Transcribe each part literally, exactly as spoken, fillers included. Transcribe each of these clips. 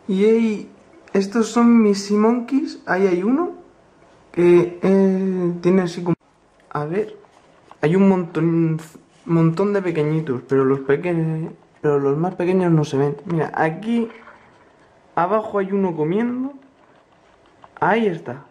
Y hay, estos son mis Sea Monkeys. Ahí hay uno que eh, tiene así como... A ver, hay un montón, montón de pequeñitos, pero los pequeños, pero los más pequeños no se ven. Mira, aquí abajo hay uno comiendo. Ahí está.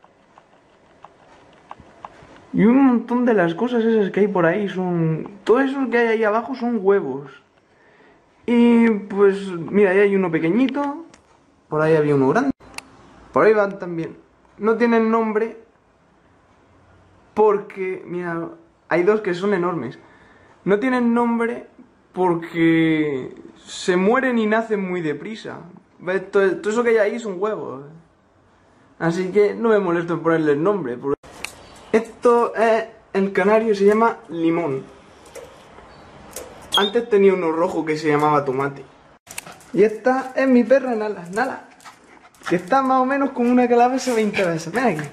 Y un montón de las cosas esas que hay por ahí son... Todo eso que hay ahí abajo son huevos. Y pues, mira, ahí hay uno pequeñito. Por ahí había uno grande. Por ahí van también. No tienen nombre porque, mira, hay dos que son enormes. No tienen nombre porque se mueren y nacen muy deprisa. ¿Ves? Todo, todo eso que hay ahí son huevos. Así que no me molesto en ponerles nombre. Esto es el canario, se llama Limón. Antes tenía uno rojo que se llamaba Tomate. Y esta es mi perra Nala, Nala, que está más o menos como una calabaza veinte veces. Ven aquí.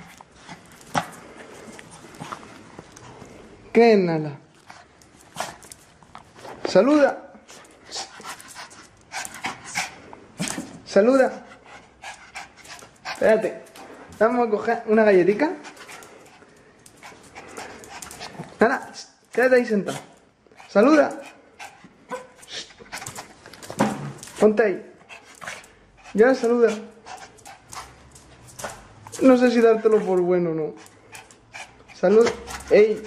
¿Qué es Nala? Saluda. Saluda. Espérate. Vamos a coger una galletita. Nala, quédate ahí sentado. Saluda. Ponte ahí. Ya, saluda. No sé si dártelo por bueno o no. Salud. Ey.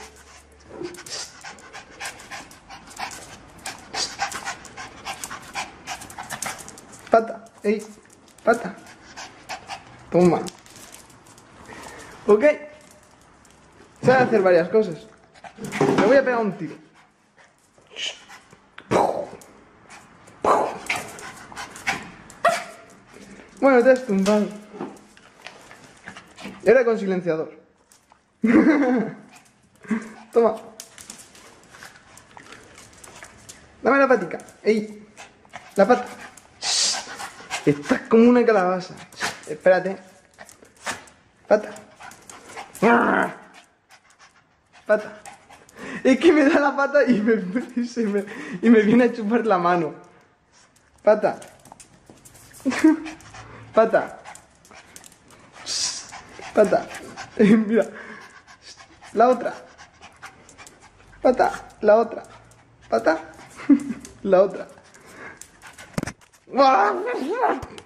Pata. Ey. Pata. Toma. Ok. Sabe hacer varias cosas. Le voy a pegar un tiro. Bueno, te has tumbado. Era con silenciador. Toma. Dame la patica. Ey. La pata. Estás como una calabaza. Espérate. Pata. Pata. Es que me da la pata y me, y se me, y me viene a chupar la mano. Pata. Pata. Pata. Mira. La otra. Pata. La otra. Pata. La otra.